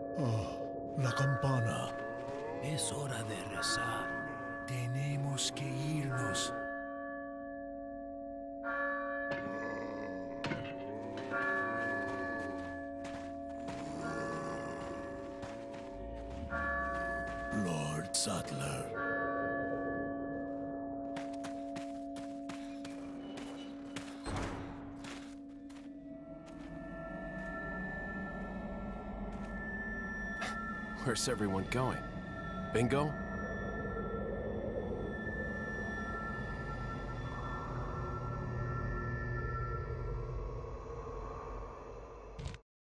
Oh, la campana. Es hora de rezar. Tenemos que irnos. Lord Sattler. Where's everyone going? Bingo?